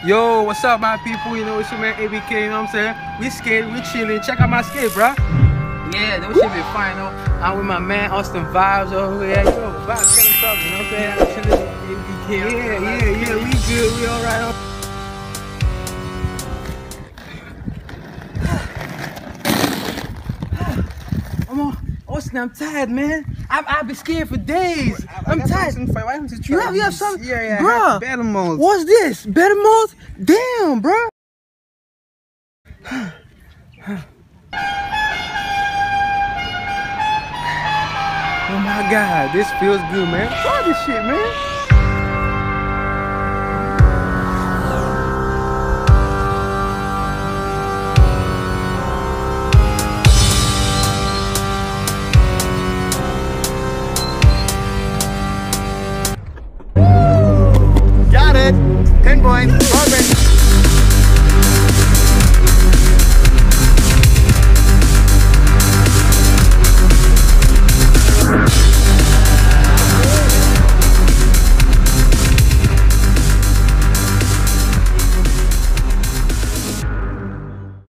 Yo, what's up, my people? You know, it's your man ABK, you know what I'm saying? We skating, we chilling. Check out my skate, bro. Yeah, that shit be fine, though. I'm with my man Austin Vibes over here. Yo, Vibes, tell us something, you know what I'm saying? I'm chilling with ABK. Yeah, we good, we alright. Austin, I'm tired, man. I've been scared for days. I'm tired. Why don't you try? You have something? Yeah, bro. Battle mode. What's this? Battle mode? Damn, bro. Oh my God, this feels good, man. Try this shit, man. Got it. 10 points.